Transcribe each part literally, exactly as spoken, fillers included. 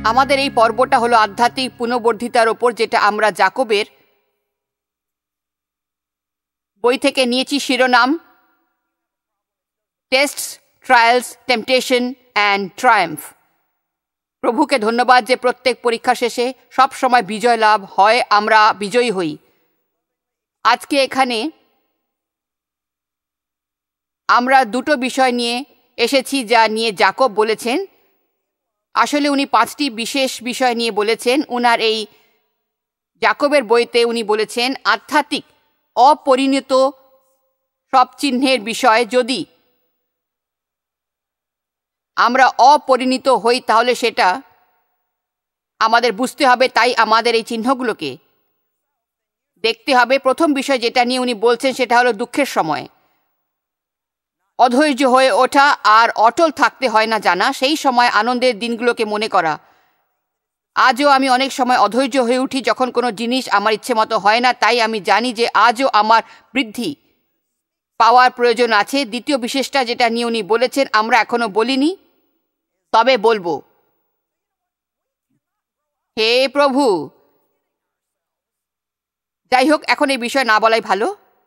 আমাদের এই পর্বটা হলো আধ্যাত্মিক পুনর্বর্ধিতার ওপর, যেটা আমরা জাকবের বই থেকে নিয়েছি শিরোনাম tests, trials, temptation and triumph. প্রভুকে ধন্যবাদ যে প্রত্যেক পরীক্ষা শেষে সব সময় বিজয় লাভ হয়, আমরা বিজয়ী হই। আজকে এখানে আমরা দুটো বিষয় নিয়ে এসেছি যা নিয়ে জাকব বলেছেন। আসলে উনি পাঁচটি বিশেষ বিষয় নিয়ে বলেছেন। উনার এই জাকবের বইতে উনি বলেছেন আধ্যাত্মিক অপরিণত সব চিহ্নের বিষয়। যদি আমরা অপরিণত হই তাহলে সেটা আমাদের বুঝতে হবে, তাই আমাদের এই চিহ্নগুলোকে দেখতে হবে। প্রথম বিষয় যেটা নিয়ে উনি বলছেন সেটা হলো দুঃখের সময় অধৈর্য হয়ে ওঠা আর অটল থাকতে হয় না জানা, সেই সময় আনন্দের দিনগুলোকে মনে করা। আজও আমি অনেক সময় অধৈর্য হয়ে উঠি যখন কোনো জিনিস আমার ইচ্ছে মতো হয় না, তাই আমি জানি যে আজও আমার বৃদ্ধি পাওয়ার প্রয়োজন আছে। দ্বিতীয় বিশেষটা যেটা নিয়ে উনি বলেছেন আমরা এখনো বলিনি, তবে বলবো। হে প্রভু, যাই হোক, এখন এই বিষয় না বলাই ভালো।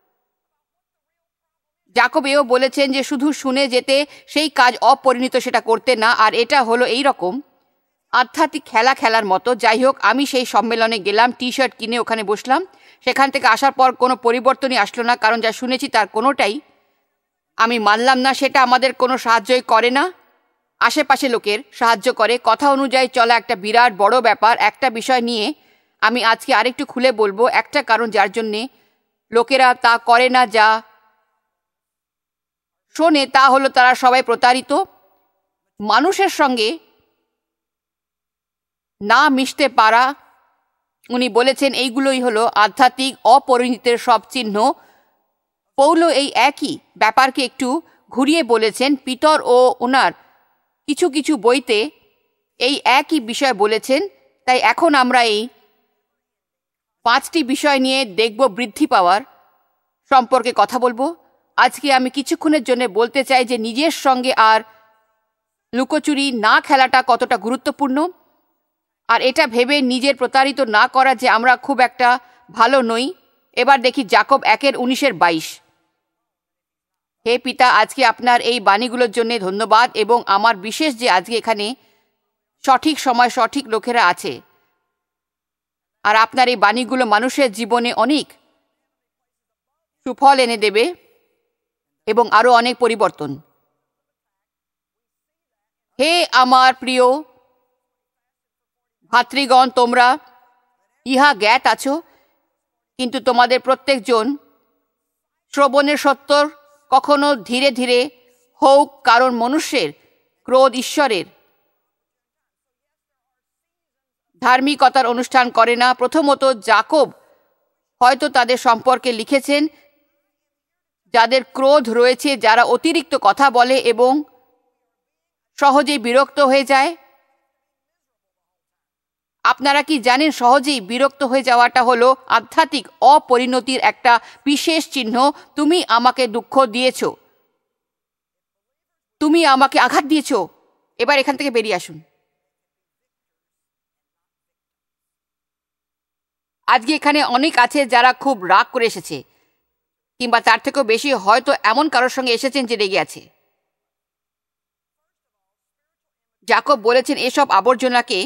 জাকব এও বলেছেন যে শুধু শুনে যেতে সেই কাজ অপরিণত, সেটা করতে না। আর এটা হলো এই রকম আধ্যাত্মিক খেলা খেলার মতো। যাই হোক, আমি সেই সম্মেলনে গেলাম, টি শার্ট কিনে ওখানে বসলাম। সেখান থেকে আসার পর কোনো পরিবর্তনই আসলো না, কারণ যা শুনেছি তার কোনোটাই আমি মানলাম না। সেটা আমাদের কোনো সাহায্যই করে না, আশেপাশে লোকের সাহায্য করে। কথা অনুযায়ী চলা একটা বিরাট বড় ব্যাপার। একটা বিষয় নিয়ে আমি আজকে আরেকটু খুলে বলবো, একটা কারণ যার জন্যে লোকেরা তা করে না, যা শোনে তা হলো তারা সবাই প্রতারিত। মানুষের সঙ্গে না মিশতে পারা। উনি বলেছেন এইগুলোই হলো আধ্যাত্মিক অপরিণতের সব চিহ্ন। পৌল এই একই ব্যাপারকে একটু ঘুরিয়ে বলেছেন। পিতর ও ওনার কিছু কিছু বইতে এই একই বিষয় বলেছেন। তাই এখন আমরা এই পাঁচটি বিষয় নিয়ে দেখব, বৃদ্ধি পাওয়ার সম্পর্কে কথা বলবো। আজকে আমি কিছুক্ষণের জন্য বলতে চাই যে নিজের সঙ্গে আর লুকোচুরি না খেলাটা কতটা গুরুত্বপূর্ণ, আর এটা ভেবে নিজের প্রতারিত না করা যে আমরা খুব একটা ভালো নই। এবার দেখি জাকব একের উনিশের বাইশ। হে পিতা, আজকে আপনার এই বাণীগুলোর জন্য ধন্যবাদ, এবং আমার বিশেষ যে আজকে এখানে সঠিক সময় সঠিক লোকেরা আছে, আর আপনার এই বাণীগুলো মানুষের জীবনে অনেক সুফল এনে দেবে এবং আরও অনেক পরিবর্তন। হে আমার প্রিয় ভাতৃগণ, তোমরা ইহা জ্ঞাত আছো, কিন্তু তোমাদের প্রত্যেকজন শ্রবণের সত্তর কখনো ধীরে ধীরে হোক, কারণ মনুষ্যের ক্রোধ ঈশ্বরের ধার্মিকতার অনুষ্ঠান করে না। প্রথমত জাকব হয়তো তাদের সম্পর্কে লিখেছেন যাদের ক্রোধ রয়েছে, যারা অতিরিক্ত কথা বলে এবং সহজেই বিরক্ত হয়ে যায়। আপনারা কি জানেন সহজেই বিরক্ত হয়ে যাওয়াটা হলো আধ্যাত্মিক অপরিণতির একটা বিশেষ চিহ্ন। তুমি আমাকে দুঃখ দিয়েছ, তুমি আমাকে আঘাত দিয়েছ, এবার এখান থেকে বেরিয়ে আসুন। আজকে এখানে অনেক আছে যারা খুব রাগ করে এসেছে, কিংবা তার থেকেও বেশি হয়তো এমন কারোর সঙ্গে এসেছেন যে রেগে আছে। জাকব বলেছেন এসব আবর্জনাকে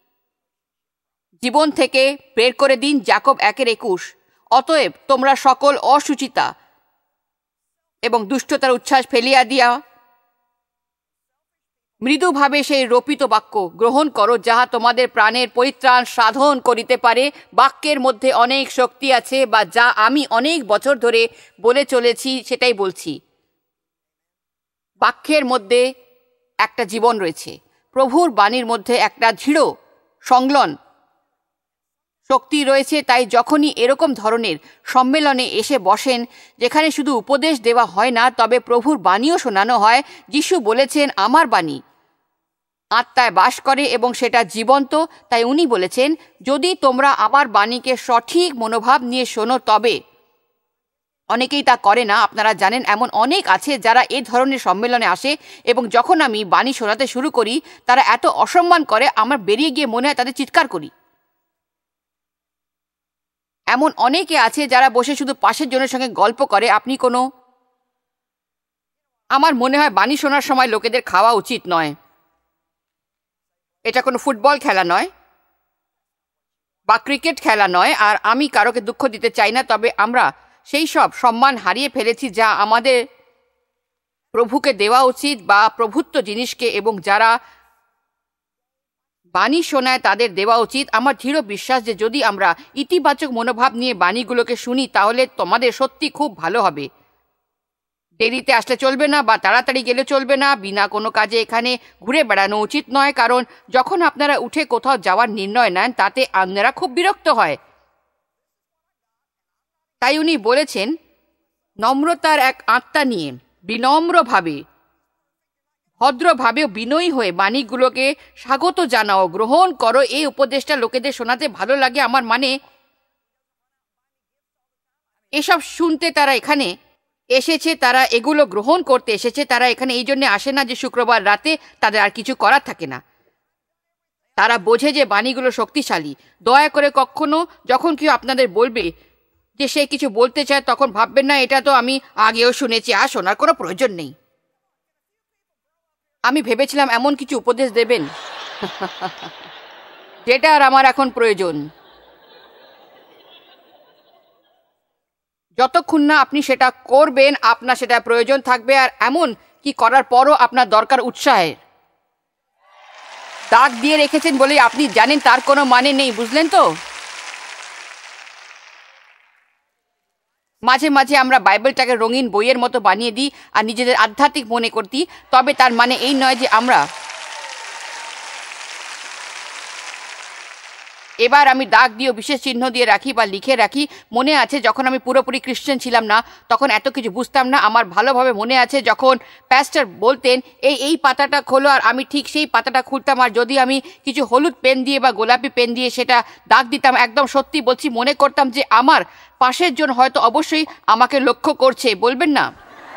জীবন থেকে বের করে দিন। জাকব একের একুশ। অতএব তোমরা সকল অসুচিতা এবং দুষ্টতার উচ্ছ্বাস ফেলিয়া দিয়া মৃদুভাবে সেই রোপিত বাক্য গ্রহণ করো, যাহা তোমাদের প্রাণের পরিত্রাণ সাধন করিতে পারে। বাক্যের মধ্যে অনেক শক্তি আছে, বা যা আমি অনেক বছর ধরে বলে চলেছি সেটাই বলছি। বাক্যের মধ্যে একটা জীবন রয়েছে, প্রভুর বাণীর মধ্যে একটা দৃঢ় সংলন শক্তি রয়েছে। তাই যখনই এরকম ধরনের সম্মেলনে এসে বসেন, যেখানে শুধু উপদেশ দেওয়া হয় না, তবে প্রভুর বাণীও শোনানো হয়। যিশু বলেছেন আমার বাণী আত্মায় বাস করে এবং সেটা জীবন্ত। তাই উনি বলেছেন যদি তোমরা আমার বাণীকে সঠিক মনোভাব নিয়ে শোনো, তবে অনেকেই তা করে না। আপনারা জানেন এমন অনেক আছে যারা এ ধরনের সম্মেলনে আসে এবং যখন আমি বাণী শোনাতে শুরু করি তারা এত অসম্মান করে আমার বেরিয়ে গিয়ে মনে হয় তাদের চিৎকার করি। এমন অনেকে আছে যারা বসে শুধু পাশের জনের সঙ্গে গল্প করে। আপনি কোনো আমার মনে হয় বাণী শোনার সময় লোকেদের খাওয়া উচিত নয়। এটা কোনো ফুটবল খেলা নয় বা ক্রিকেট খেলা নয়, আর আমি কারোকে দুঃখ দিতে চাই না। তবে আমরা সেই সব সম্মান হারিয়ে ফেলেছি যা আমাদের প্রভুকে দেওয়া উচিত বা প্রভুত্ব জিনিসকে, এবং যারা বাণী শোনায় তাদের দেওয়া উচিত। আমার দৃঢ় বিশ্বাস যে যদি আমরা ইতিবাচক মনোভাব নিয়ে বাণীগুলোকে শুনি তাহলে তোমাদের সত্যি খুব ভালো হবে। দেরিতে আসলে চলবে না বা তাড়াতাড়ি গেলে চলবে না। বিনা কোনো কাজে এখানে ঘুরে বেড়ানো উচিত নয়, কারণ যখন আপনারা উঠে কোথাও যাওয়ার নির্ণয় নেন তাতে আপনারা খুব বিরক্ত হয়। তাই উনি বলেছেন নম্রতার এক আত্মা নিয়ে বিনম্রভাবে ভদ্রভাবে বিনয়ী হয়ে বাণীগুলোকে স্বাগত জানাও, গ্রহণ করো। এই উপদেশটা লোকেদের শোনাতে ভালো লাগে। আমার মানে এসব শুনতে তারা এখানে এসেছে, তারা এগুলো গ্রহণ করতে এসেছে। তারা এখানে এই জন্য আসে না যে শুক্রবার রাতে তাদের আর কিছু করার থাকে না। তারা বোঝে যে বাণীগুলো শক্তিশালী। দয়া করে কখনো যখন কেউ আপনাদের বলবে যে সে কিছু বলতে চায় তখন ভাববেন না এটা তো আমি আগেও শুনেছি, আর শোনার কোনো প্রয়োজন নেই। আমি ভেবেছিলাম এমন কিছু উপদেশ দেবেন যেটা আর আমার এখন প্রয়োজন। যতক্ষণ না আপনি সেটা করবেন আপনার সেটা প্রয়োজন থাকবে, আর এমন কি করার পরও আপনার দরকার উৎসাহের। দাগ দিয়ে রেখেছেন বলেই আপনি জানেন তার কোনো মানে নেই, বুঝলেন তো? মাঝে মাঝে আমরা বাইবেলটাকে রঙিন বইয়ের মতো বানিয়ে দিই আর নিজেদের আধ্যাত্মিক মনে করতি, তবে তার মানে এই নয় যে আমরা এবার আমি দাগ দিয়েও বিশেষ চিহ্ন দিয়ে রাখি বা লিখে রাখি। মনে আছে যখন আমি পুরোপুরি খ্রিস্টান ছিলাম না তখন এত কিছু বুঝতাম না। আমার ভালোভাবে মনে আছে যখন প্যাস্টার বলতেন এই এই পাতাটা খোলো, আর আমি ঠিক সেই পাতাটা খুলতাম, আর যদি আমি কিছু হলুদ পেন দিয়ে বা গোলাপি পেন দিয়ে সেটা দাগ দিতাম, একদম সত্যি বলছি মনে করতাম যে আমার পাশের জন হয়তো অবশ্যই আমাকে লক্ষ্য করছে। বলবেন না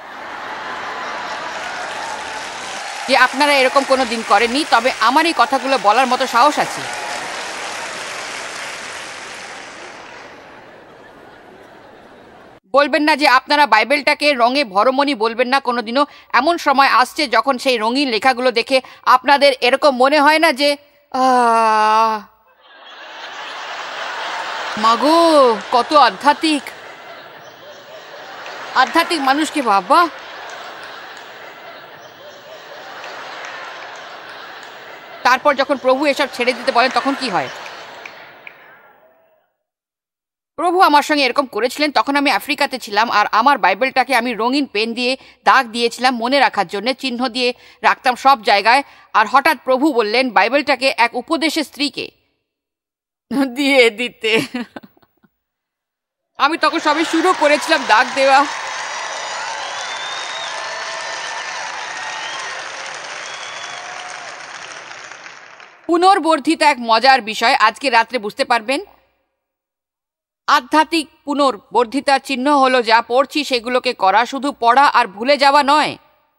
যে আপনারা এরকম কোনো দিন করেননি? তবে আমার এই কথাগুলো বলার মতো সাহস আছে। বলবেন না যে আপনারা বাইবেলটাকে রঙে ভরমনি, বলবেন না কোনোদিনও। এমন সময় আসছে যখন সেই রঙিন লেখাগুলো দেখে আপনাদের এরকম মনে হয় না যে আহ মাগো কত আধ্যাত্মিক আধ্যাত্মিক মানুষকে বাবা। তারপর যখন প্রভু এসব ছেড়ে দিতে বলেন তখন কি হয়? প্রভু আমার সঙ্গে এরকম করেছিলেন। তখন আমি আফ্রিকাতে ছিলাম আর আমার বাইবেলটাকে আমি রঙিন পেন দিয়ে দাগ দিয়েছিলাম মনে রাখার জন্য, চিহ্ন দিয়ে রাখতাম সব জায়গায়। আর হঠাৎ প্রভু বললেন বাইবেলটাকে এক উপদেশের স্ত্রীকে দিয়ে দিতে। আমি তখন সবে শুরু করেছিলাম দাগ দেওয়া। পুনর্বর্ধিত এক মজার বিষয় আজকে রাত্রে বুঝতে পারবেন। আধ্যাত্মিক পুনর্বর্ধিতার চিহ্ন হলো যা পড়ছি সেগুলোকে করা, শুধু পড়া আর ভুলে যাওয়া নয়।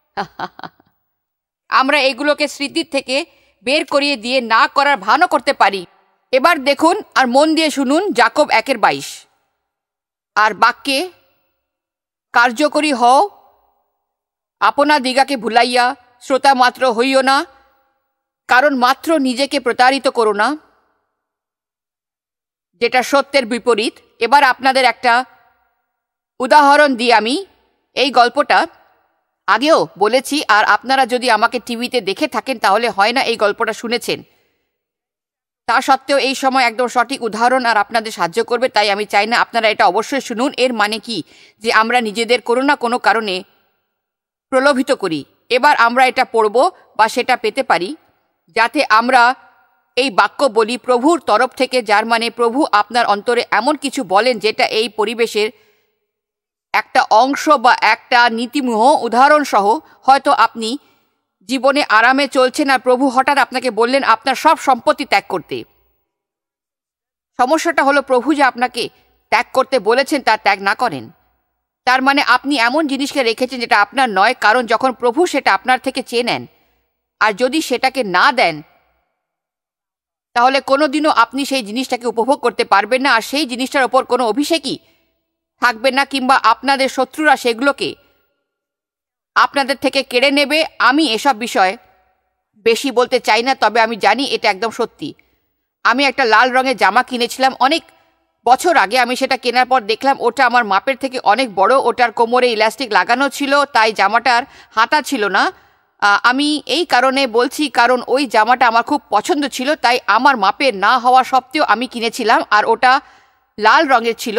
আমরা এগুলোকে স্মৃতির থেকে বের করিয়ে দিয়ে না করার ভানও করতে পারি। এবার দেখুন আর মন দিয়ে শুনুন যাকব একের বাইশ। আর বাক্যে কার্যকরী হও, আপনা দিগাকে ভুলাইয়া শ্রোতা মাত্র হইও না, কারণ মাত্র নিজেকে প্রতারিত করো না, যেটা সত্যের বিপরীত। এবার আপনাদের একটা উদাহরণ দিই। আমি এই গল্পটা আগেও বলেছি, আর আপনারা যদি আমাকে টিভিতে দেখে থাকেন তাহলে হয় না এই গল্পটা শুনেছেন। তা সত্ত্বেও এই সময় একদম সঠিক উদাহরণ আর আপনাদের সাহায্য করবে, তাই আমি চাই না আপনারা এটা অবশ্যই শুনুন। এর মানে কি যে আমরা নিজেদের কোনো না কোনো কারণে প্রলোভিত করি। এবার আমরা এটা পড়ব বা সেটা পেতে পারি যাতে আমরা এই বাক্য বলি প্রভুর তরফ থেকে, যার মানে প্রভু আপনার অন্তরে এমন কিছু বলেন যেটা এই পরিবেশের একটা অংশ বা একটা নীতিমূহ উদাহরণসহ। হয়তো আপনি জীবনে আরামে চলছেন আর প্রভু হঠাৎ আপনাকে বললেন আপনার সব সম্পত্তি ত্যাগ করতে। সমস্যাটা হলো প্রভু যে আপনাকে ত্যাগ করতে বলেছেন তা ত্যাগ না করেন। তার মানে আপনি এমন জিনিসকে রেখেছেন যেটা আপনার নয়, কারণ যখন প্রভু সেটা আপনার থেকে চেয়ে নেন আর যদি সেটাকে না দেন তাহলে কোনোদিনও আপনি সেই জিনিসটাকে উপভোগ করতে পারবেন না, আর সেই জিনিসটার ওপর কোনো অভিষেকই থাকবে না, কিংবা আপনাদের শত্রুরা সেগুলোকে আপনাদের থেকে কেড়ে নেবে। আমি এসব বিষয়ে বেশি বলতে চাই না, তবে আমি জানি এটা একদম সত্যি। আমি একটা লাল রঙের জামা কিনেছিলাম অনেক বছর আগে। আমি সেটা কেনার পর দেখলাম ওটা আমার মাপের থেকে অনেক বড়, ওটার কোমরে ইলাস্টিক লাগানো ছিল, তাই জামাটার হাতা ছিল না। আমি এই কারণে বলছি কারণ ওই জামাটা আমার খুব পছন্দ ছিল, তাই আমার মাপের না হওয়া সত্ত্বেও আমি কিনেছিলাম, আর ওটা লাল রঙের ছিল,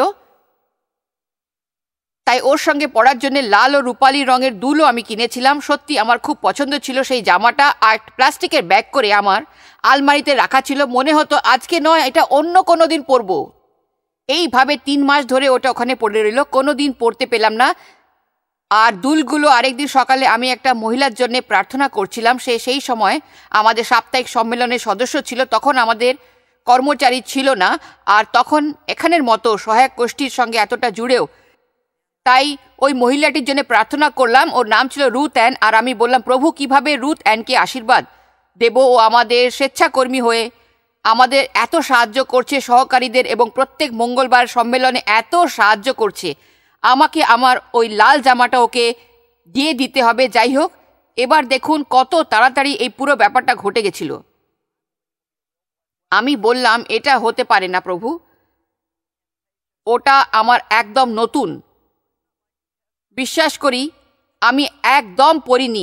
তাই ওর সঙ্গে পরার জন্য লাল ও রূপালি রঙের দুলও আমি কিনেছিলাম। সত্যি আমার খুব পছন্দ ছিল সেই জামাটা, আর প্লাস্টিকের ব্যাগ করে আমার আলমারিতে রাখা ছিল। মনে হতো আজকে নয়, এটা অন্য কোনো দিন পরবো। এইভাবে তিন মাস ধরে ওটা ওখানে পড়ে রইল, কোনো দিন পরতে পেলাম না। আর দুলগুলো আরেকদিন সকালে আমি একটা মহিলার জন্য প্রার্থনা করছিলাম, সে সেই সময় আমাদের সাপ্তাহিক সম্মেলনের সদস্য ছিল, তখন আমাদের কর্মচারী ছিল না, আর তখন এখানের মতো সহায়ক গোষ্ঠীর সঙ্গে এতটা জুড়েও, তাই ওই মহিলাটির জন্য প্রার্থনা করলাম। ওর নাম ছিল রুথ অ্যান, আর আমি বললাম প্রভু কিভাবে রুথ অ্যানকে আশীর্বাদ দেব। ও আমাদের স্বেচ্ছাকর্মী হয়ে আমাদের এত সাহায্য করছে, সহকারীদের, এবং প্রত্যেক মঙ্গলবার সম্মেলনে এত সাহায্য করছে। আমাকে আমার ওই লাল জামাটা ওকে দিয়ে দিতে হবে। যাই হোক, এবার দেখুন কত তাড়াতাড়ি এই পুরো ব্যাপারটা ঘটে গেছিল। আমি বললাম এটা হতে পারে না প্রভু, ওটা আমার একদম নতুন, বিশ্বাস করি আমি একদম পরিনি।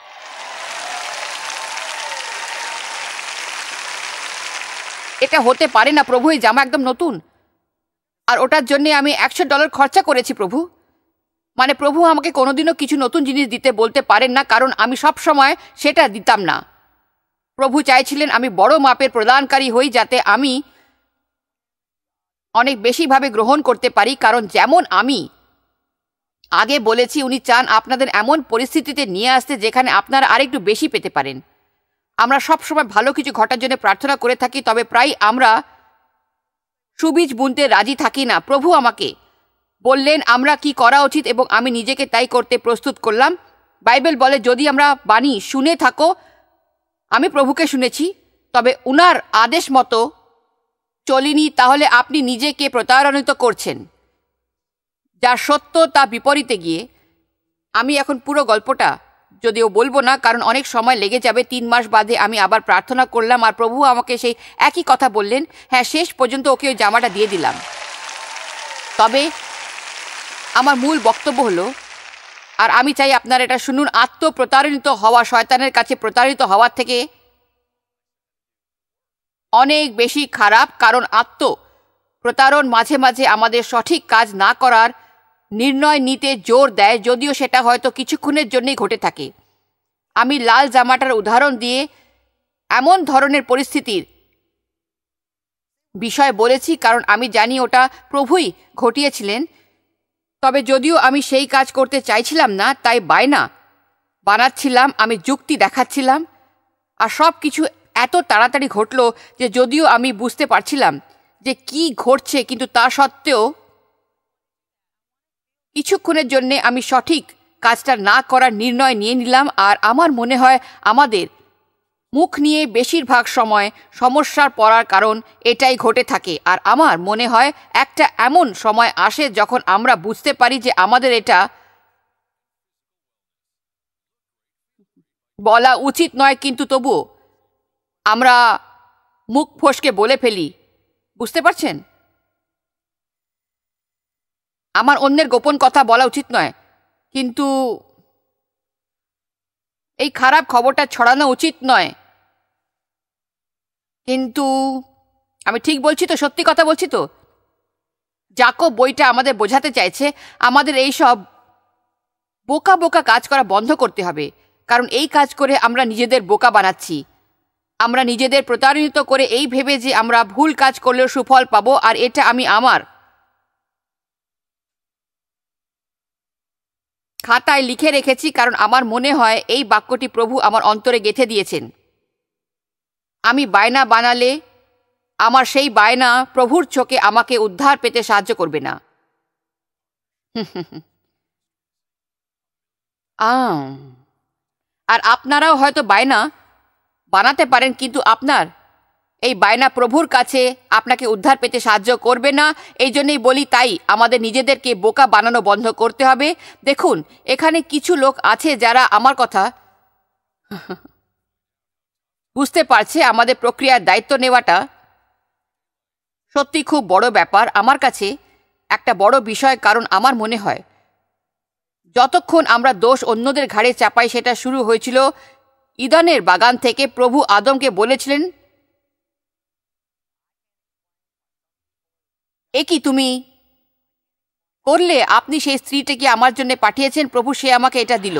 এটা হতে পারে না প্রভু, এই জামা একদম নতুন, আর ওটার জন্য আমি একশো ডলার খরচা করেছি প্রভু। মানে প্রভু আমাকে কোনোদিনও কিছু নতুন জিনিস দিতে বলতে পারেন না, কারণ আমি সব সময় সেটা দিতাম না। প্রভু চাইছিলেন আমি বড় মাপের প্রদানকারী হই, যাতে আমি অনেক বেশিভাবে গ্রহণ করতে পারি, কারণ যেমন আমি আগে বলেছি উনি চান আপনাদের এমন পরিস্থিতিতে নিয়ে আসতে যেখানে আপনারা আরেকটু বেশি পেতে পারেন। আমরা সব সময় ভালো কিছু ঘটার জন্য প্রার্থনা করে থাকি, তবে প্রায় আমরা সুবীজ বুনতে রাজি থাকি না। প্রভু আমাকে বললেন আমরা কি করা উচিত, এবং আমি নিজেকে তাই করতে প্রস্তুত করলাম। বাইবেল বলে যদি আমরা বাণী শুনে থাকো, আমি প্রভুকে শুনেছি, তবে উনার আদেশ মতো চলিনি, তাহলে আপনি নিজেকে প্রতারণিত করছেন। যা সত্য তা বিপরীতে গিয়ে, আমি এখন পুরো গল্পটা যদিও বলবো না, কারণ অনেক সময় লেগে যাবে। তিন মাস বাদে আমি আবার প্রার্থনা করলাম, আর প্রভু আমাকে সেই একই কথা বললেন। হ্যাঁ, শেষ পর্যন্ত ওকে ওই জামাটা দিয়ে দিলাম। তবে আমার মূল বক্তব্য হলো, আর আমি চাই আপনারা এটা শুনুন, আত্মপ্রতারিত হওয়া শয়তানের কাছে প্রতারিত হওয়ার থেকে অনেক বেশি খারাপ, কারণ আত্ম প্রতারণ মাঝে মাঝে আমাদের সঠিক কাজ না করার নির্ণয় নিতে জোর দেয়, যদিও সেটা হয়তো কিছুক্ষণের জন্যই ঘটে থাকে। আমি লাল জামাটার উদাহরণ দিয়ে এমন ধরনের পরিস্থিতির বিষয় বলেছি, কারণ আমি জানি ওটা প্রভুই ঘটিয়েছিলেন। তবে যদিও আমি সেই কাজ করতে চাইছিলাম না, তাই বায়না বানাচ্ছিলাম, আমি যুক্তি দেখাচ্ছিলাম, আর সব কিছু এত তাড়াতাড়ি ঘটল যে যদিও আমি বুঝতে পারছিলাম যে কি ঘটছে, কিন্তু তা সত্ত্বেও কিছুক্ষণের জন্যে আমি সঠিক কাজটা না করার নির্ণয় নিয়ে নিলাম। আর আমার মনে হয় আমাদের মুখ নিয়ে বেশিরভাগ সময় সমস্যার পড়ার কারণ এটাই ঘটে থাকে। আর আমার মনে হয় একটা এমন সময় আসে যখন আমরা বুঝতে পারি যে আমাদের এটা বলা উচিত নয়, কিন্তু তবুও আমরা মুখ ফসকে বলে ফেলি। বুঝতে পারছেন? আমার অন্যের গোপন কথা বলা উচিত নয়, কিন্তু এই খারাপ খবরটা ছড়ানো উচিত নয়, কিন্তু আমি ঠিক বলছি তো? সত্যি কথা বলছি তো? যাকব বইটা আমাদের বোঝাতে চাইছে আমাদের এই সব বোকা বোকা কাজ করা বন্ধ করতে হবে, কারণ এই কাজ করে আমরা নিজেদের বোকা বানাচ্ছি। আমরা নিজেদের প্রতারিত করে এই ভেবে যে আমরা ভুল কাজ করলেও সুফল পাবো, আর এটা আমি আমার খাতায় লিখে রেখেছি, কারণ আমার মনে হয় এই বাক্যটি প্রভু আমার অন্তরে গেঁথে দিয়েছেন। আমি বায়না বানালে আমার সেই বায়না প্রভুর চোখে আমাকে উদ্ধার পেতে সাহায্য করবে না। আম আর আপনারাও হয়তো বায়না বানাতে পারেন, কিন্তু আপনার এই বায়না প্রভুর কাছে আপনাকে উদ্ধার পেতে সাহায্য করবে না। এই জন্যই বলি, তাই আমাদের নিজেদেরকে বোকা বানানো বন্ধ করতে হবে। দেখুন, এখানে কিছু লোক আছে যারা আমার কথা বুঝতে পারছে। আমাদের প্রক্রিয়ার দায়িত্ব নেওয়াটা সত্যি খুব বড় ব্যাপার আমার কাছে, একটা বড় বিষয়। কারণ আমার মনে হয় যতক্ষণ আমরা দোষ অন্যদের ঘাড়ে চাপাই, সেটা শুরু হয়েছিল ইদানের বাগান থেকে। প্রভু আদমকে বলেছিলেন, এ কি তুমি করলে? আপনি সেই স্ত্রীটাকে আমার জন্য পাঠিয়েছেন, প্রভু সে আমাকে এটা দিল।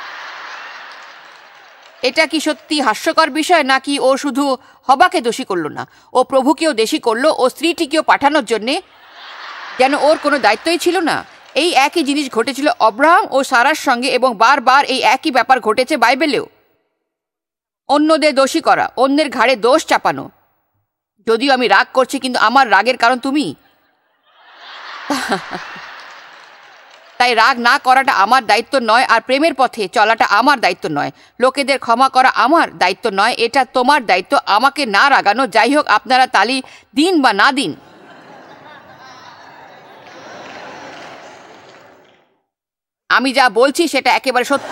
এটা কি সত্যি হাস্যকর বিষয়, নাকি ও শুধু হবাকে দোষী করলো না, ও প্রভুকেও দোষী করলো, ও স্ত্রীটিকেও পাঠানোর জন্যে, যেন ওর কোনো দায়িত্বই ছিল না। এই একই জিনিস ঘটেছিল অব্রাহাম ও সারার সঙ্গে, এবং বারবার এই একই ব্যাপার ঘটেছে বাইবেলেও। অন্যদের দোষী করা, অন্যের ঘাড়ে দোষ চাপানো। যদিও আমি রাগ করছি, কিন্তু আমার রাগের কারণ তুমি। তাই রাগ না করাটা আমার দায়িত্ব নয়, আর প্রেমের পথে চলাটা আমার দায়িত্ব নয়। লোকেদের ক্ষমা করা আমার দায়িত্ব নয়, এটা তোমার দায়িত্ব, আমাকে না রাগানো। যাই হোক, আপনারা তালি দিন বা না দিন, আমি যা বলছি সেটা একেবারে সত্য।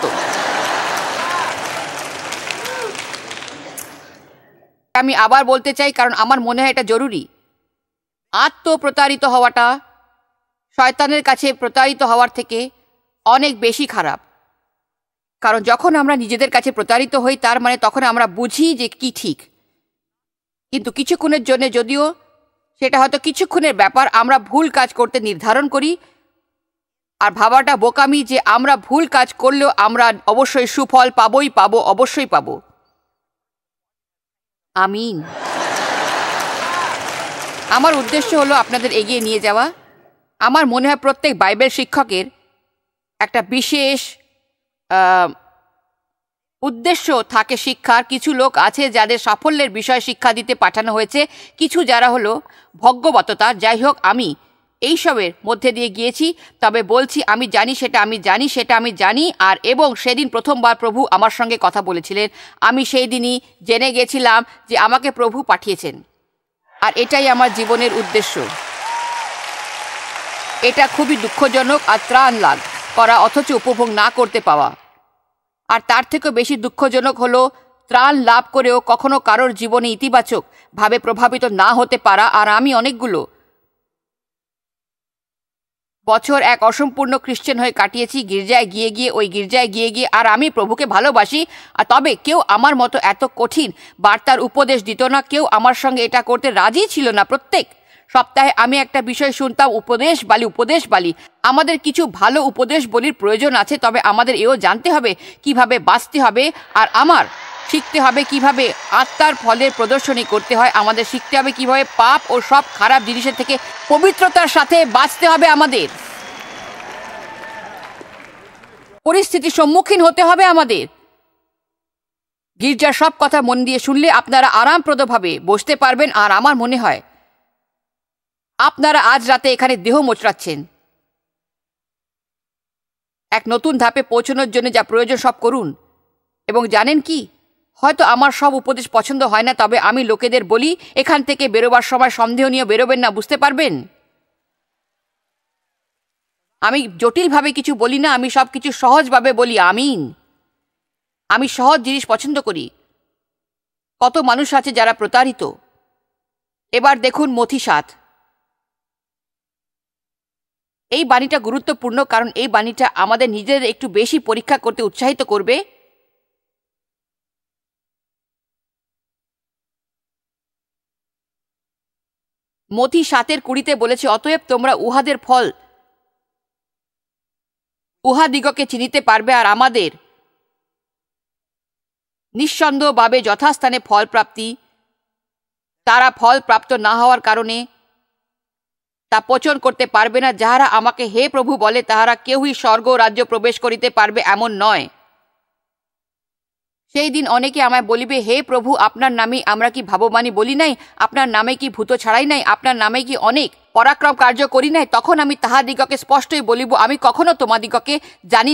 আমি আবার বলতে চাই, কারণ আমার মনে হয় এটা জরুরি। আত্মপ্রতারিত হওয়াটা শয়তানের কাছে প্রতারিত হওয়ার থেকে অনেক বেশি খারাপ। কারণ যখন আমরা নিজেদের কাছে প্রতারিত হই, তার মানে তখন আমরা বুঝি যে কি ঠিক, কিন্তু কিছুক্ষণের জন্য, যদিও সেটা হয়তো কিছুক্ষণের ব্যাপার, আমরা ভুল কাজ করতে নির্ধারণ করি। আর ভাবাটা বোকামি যে আমরা ভুল কাজ করলেও আমরা অবশ্যই সুফল পাবোই পাবো, অবশ্যই পাবো। আমিন। আমার উদ্দেশ্য হলো আপনাদের এগিয়ে নিয়ে যাওয়া। আমার মনে হয় প্রত্যেক বাইবেল শিক্ষকের একটা বিশেষ উদ্দেশ্য থাকে শিক্ষার। কিছু লোক আছে যাদের সাফল্যের বিষয় শিক্ষা দিতে পাঠানো হয়েছে, কিছু যারা হলো ভগ্যবততা। যাই হোক, আমি এইসবের মধ্যে দিয়ে গিয়েছি, তবে বলছি আমি জানি সেটা আমি জানি সেটা আমি জানি আর এবং সেদিন প্রথমবার প্রভু আমার সঙ্গে কথা বলেছিলেন। আমি সেই দিনই জেনে গেছিলাম যে আমাকে প্রভু পাঠিয়েছেন, আর এটাই আমার জীবনের উদ্দেশ্য। এটা খুবই দুঃখজনক আর ত্রাণ লাভ করা, অথচ উপভোগ না করতে পাওয়া। আর তার থেকেও বেশি দুঃখজনক হলো ত্রাণ লাভ করেও কখনো কারোর জীবনে ইতিবাচক ভাবে প্রভাবিত না হতে পারা। আর আমি অনেকগুলো বছর এক অসম্পূর্ণ খ্রিস্টান হয়ে কাটিয়েছি, গির্জায় গিয়ে গিয়ে ওই গির্জায় গিয়ে গিয়ে আর আমি প্রভুকে ভালোবাসি। আর তবে কেউ আমার মতো এত কঠিন বার্তার উপদেশ দিত না, কেউ আমার সঙ্গে এটা করতে রাজি ছিল না। প্রত্যেক সপ্তাহে আমি একটা বিষয় শুনতাম, উপদেশ বালি উপদেশ বালি। আমাদের কিছু ভালো উপদেশ বলির প্রয়োজন আছে, তবে আমাদের এও জানতে হবে কিভাবে বাঁচতে হবে, আর আমার শিখতে হবে কিভাবে আত্মার ফলের প্রদর্শনী করতে হয়। আমাদের শিখতে হবে কিভাবে পাপ ও সব খারাপ জিনিসের থেকে পবিত্রতার সাথে বাঁচতে হবে। আমাদের পরিস্থিতির সম্মুখীন হতে হবে আমাদের। গির্জার সব কথা মন দিয়ে শুনলে আপনারা আরামপ্রদভাবে বসতে পারবেন। আর আমার মনে হয় আপনারা আজ রাতে এখানে দেহ মোচড়াচ্ছেন। এক নতুন ধাপে পৌঁছানোর জন্য যা প্রয়োজন সব করুন। এবং জানেন কি, হয়তো আমার সব উপদেশ পছন্দ হয় না, তবে আমি লোকেদের বলি এখান থেকে বেরোবার সময় সন্দেহ নিয়ে বেরোবেন না, বুঝতে পারবেন? আমি জটিলভাবে কিছু বলি না, আমি সব কিছু সহজভাবে বলি। আমিন। আমি সহজ জিনিস পছন্দ করি। কত মানুষ আছে যারা প্রতারিত। এবার দেখুন মথি সাত। এই বাণীটা গুরুত্বপূর্ণ, কারণ এই বাণীটা আমাদের নিজেদের একটু বেশি পরীক্ষা করতে উৎসাহিত করবে। মথি সাতের কুড়িতে বলেছে, অতএব তোমরা উহাদের ফল উহাদিগকে চিনিতে পারবে। আর আমাদের নিঃসন্দেহভাবে যথাস্থানে ফল প্রাপ্তি, তারা ফল প্রাপ্ত না হওয়ার কারণে তা পচন করতে পারবে না। যাহারা আমাকে হে প্রভু বলে, তাহারা কেউই স্বর্গ রাজ্য প্রবেশ করিতে পারবে এমন নয়। সেই দিন অনেকে আমায় বলিবে, হে প্রভু, আপনার নামে আমরা কি ভাববাণী বলি নাই? আপনার নামে কি ভূত ছাড়াই নাই? আপনার নামে কি অনেক পরাক্রম কার্য করি নাই? তখন আমি তাহাদিগকে স্পষ্টই বলিব, আমি কখনো তোমাদিগকে জানি নাই,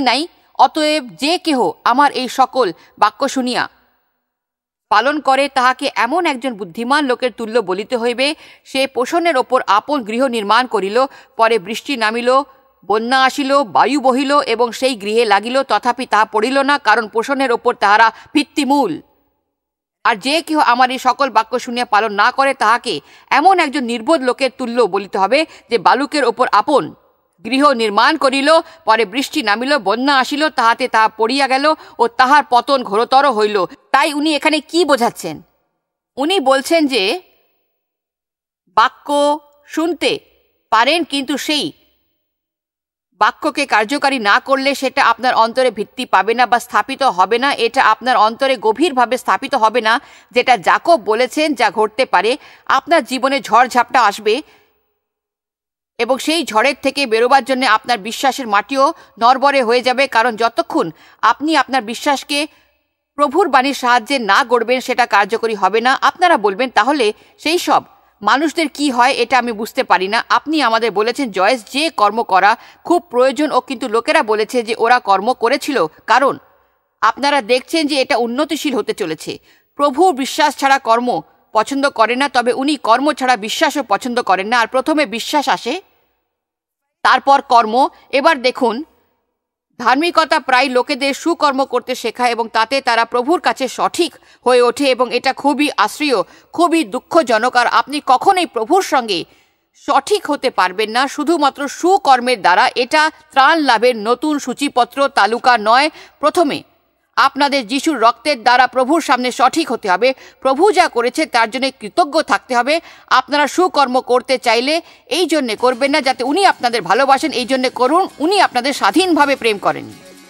অতএব যে কেহ আমার এই সকল বাক্য শুনিয়া পালন করে তাহাকে এমন একজন বুদ্ধিমান লোকের তুল্য বলিতে হইবে, সে পোষণের ওপর আপন গৃহ নির্মাণ করিল, পরে বৃষ্টি নামিল, বন্যা আসিল, বায়ু বহিল এবং সেই গৃহে লাগিল, তথাপি তাহা পড়িল না, কারণ পোষণের ওপর তাহারা ভিত্তিমূল। আর যে কেহ আমার এই সকল বাক্য শুনিয়া পালন না করে তাহাকে এমন একজন নির্বোধ লোকের তুল্য বলিতে হবে, যে বালুকের ওপর আপন গৃহ নির্মাণ করিল, পরে বৃষ্টি নামিল, বন্যা আসিল, তাহাতে তাহা পড়িয়া গেল ও তাহার পতন ঘোরতর হইল। তাই উনি এখানে কি বোঝাচ্ছেন? উনি বলছেন যে বাক্য শুনতে পারেন, কিন্তু সেই বাক্যকে কার্যকারী না করলে সেটা আপনার অন্তরে ভিত্তি পাবে না বা স্থাপিত হবে না। এটা আপনার অন্তরে গভীরভাবে স্থাপিত হবে না, যেটা যাকব বলেছেন যা ঘটতে পারে। আপনার জীবনে ঝড়ঝাপটা আসবে এবং সেই ঝড়ের থেকে বেরোবার জন্য আপনার বিশ্বাসের মাটিও নড়বড়ে হয়ে যাবে, কারণ যতক্ষণ আপনি আপনার বিশ্বাসকে প্রভুর বাণীর সাহায্যে না গড়বেন সেটা কার্যকরী হবে না। আপনারা বলবেন, তাহলে সেই সব মানুষদের কি হয় এটা আমি বুঝতে পারি না। আপনি আমাদের বলেছেন জয়েস যে কর্ম করা খুব প্রয়োজন, ও কিন্তু লোকেরা বলেছে যে ওরা কর্ম করেছিল, কারণ আপনারা দেখছেন যে এটা উন্নতিশীল হতে চলেছে। প্রভু বিশ্বাস ছাড়া কর্ম পছন্দ করে না, তবে উনি কর্ম ছাড়া বিশ্বাসও পছন্দ করেন না। আর প্রথমে বিশ্বাস আসে, তারপর কর্ম। এবার দেখুন, ধার্মিকতা প্রায় লোকেদের সুকর্ম করতে শেখায় এবং তাতে তারা প্রভুর কাছে সঠিক হয়ে ওঠে, এবং এটা খুবই আশ্রয়, খুবই দুঃখজনক। আর আপনি কখনোই প্রভুর সঙ্গে সঠিক হতে পারবেন না শুধুমাত্র সুকর্মের দ্বারা। এটা ত্রাণ লাভের নতুন সূচিপত্র তালুকা নয়। প্রথমে আপনাদের যিশুর রক্তের দ্বারা প্রভুর সামনে সঠিক হতে হবে। প্রভু যা করেছে তার জন্য কৃতজ্ঞ থাকতে হবে। আপনারা সুকর্ম করতে চাইলে এই জন্যে করবেন না যাতে উনি আপনাদের ভালোবাসেন, এই জন্যে করুন উনি আপনাদের স্বাধীনভাবে প্রেম করেন।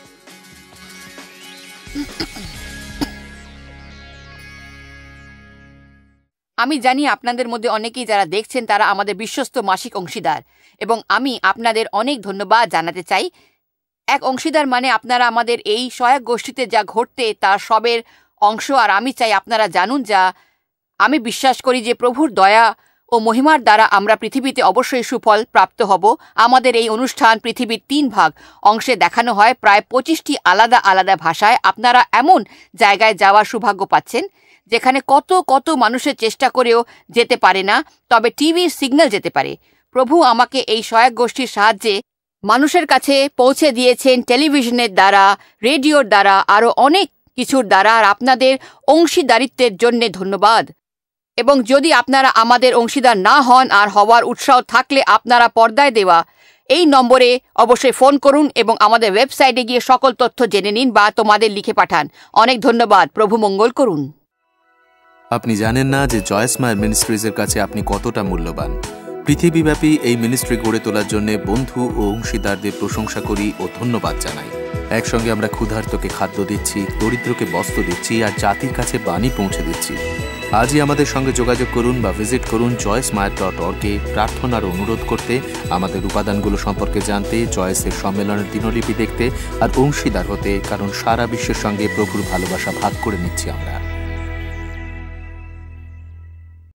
আমি জানি আপনাদের মধ্যে অনেকেই যারা দেখছেন তারা আমাদের বিশ্বস্ত মাসিক অংশীদার, এবং আমি আপনাদের অনেক ধন্যবাদ জানাতে চাই। এক অংশীদার মানে আপনারা আমাদের এই সহায়ক গোষ্ঠীতে যা ঘটতে তার সবের অংশ। আর আমি চাই আপনারা জানুন, যা আমি বিশ্বাস করি যে প্রভুর দয়া ও মহিমার দ্বারা আমরা পৃথিবীতে অবশ্যই সুফল প্রাপ্ত হব। আমাদের এই অনুষ্ঠান পৃথিবীর তিন ভাগ অংশে দেখানো হয়, প্রায় পঁচিশটি আলাদা আলাদা ভাষায়। আপনারা এমন জায়গায় যাওয়ার সৌভাগ্য পাচ্ছেন যেখানে কত কত মানুষের চেষ্টা করেও যেতে পারে না, তবে টিভির সিগন্যাল যেতে পারে। প্রভু আমাকে এই সহায়ক গোষ্ঠীর সাহায্যে মানুষের কাছে পৌঁছে দিয়েছেন, টেলিভিশনের দ্বারা, রেডিওর দ্বারা, আরও অনেক কিছুর দ্বারা। আর আপনাদের অংশীদারিত্বের জন্যে ধন্যবাদ। এবং যদি আপনারা আমাদের অংশীদার না হন আর হওয়ার উৎসাহ থাকলে আপনারা পর্দায় দেওয়া এই নম্বরে অবশ্যই ফোন করুন এবং আমাদের ওয়েবসাইটে গিয়ে সকল তথ্য জেনে নিন বা তোমাদের লিখে পাঠান। অনেক ধন্যবাদ। প্রভু মঙ্গল করুন। আপনি জানেন না যে জয়েস মায়ের মিনিস্ট্রিজের কাছে আপনি কতটা মূল্যবান। পৃথিবীব্যাপী এই মিনিস্ট্রি গড়ে তোলার জন্য বন্ধু ও অংশীদারদের প্রশংসা করি ও ধন্যবাদ জানাই। একসঙ্গে আমরা ক্ষুধার্তকে খাদ্য দিচ্ছি, দরিদ্রকে বস্ত্র দিচ্ছি আর জাতির কাছে বাণী পৌঁছে দিচ্ছি। আজই আমাদের সঙ্গে যোগাযোগ করুন বা ভিজিট করুন জয়েস মায়ার ডট অর্গে প্রার্থনার অনুরোধ করতে, আমাদের উপাদানগুলো সম্পর্কে জানতে, জয়েসের সম্মেলনের দিনলিপি দেখতে আর অংশীদার হতে, কারণ সারা বিশ্বের সঙ্গে প্রভুর ভালোবাসা ভাগ করে নিচ্ছি আমরা।